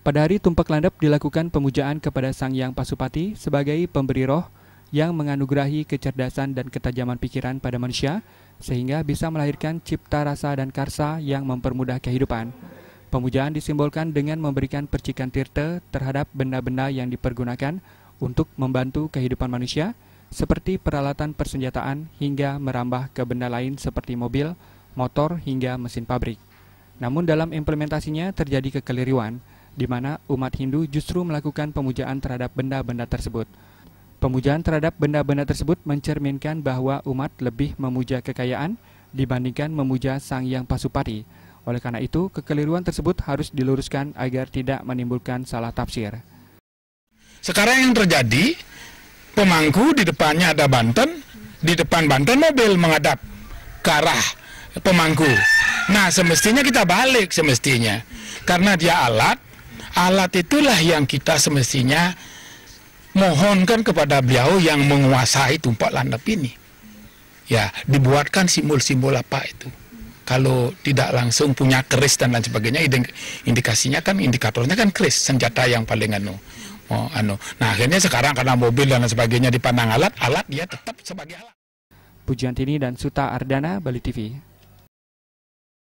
Pada hari Tumpak Landep dilakukan pemujaan kepada Sang Hyang Pasupati sebagai pemberi roh yang menganugerahi kecerdasan dan ketajaman pikiran pada manusia sehingga bisa melahirkan cipta rasa dan karsa yang mempermudah kehidupan. Pemujaan disimbolkan dengan memberikan percikan tirta terhadap benda-benda yang dipergunakan untuk membantu kehidupan manusia seperti peralatan persenjataan hingga merambah ke benda lain seperti mobil, motor hingga mesin pabrik. Namun dalam implementasinya terjadi kekeliruan di mana umat Hindu justru melakukan pemujaan terhadap benda-benda tersebut. Pemujaan terhadap benda-benda tersebut mencerminkan bahwa umat lebih memuja kekayaan dibandingkan memuja Sang Hyang Pasupati. Oleh karena itu, kekeliruan tersebut harus diluruskan agar tidak menimbulkan salah tafsir. Sekarang yang terjadi, pemangku di depannya ada Banten, di depan Banten mobil menghadap ke arah pemangku. Nah, semestinya kita balik semestinya. Karena dia alat itulah yang kita semestinya mohonkan kepada beliau yang menguasai Tumpak Landep ini. Ya, dibuatkan simbol-simbol apa itu. Kalau tidak langsung punya keris dan lain sebagainya, indikasinya kan, indikatornya kan keris, senjata yang paling Nah, akhirnya sekarang karena mobil dan lain sebagainya dipandang alat dia tetap sebagai alat. Pujiantini dan Suta Ardana, Bali TV.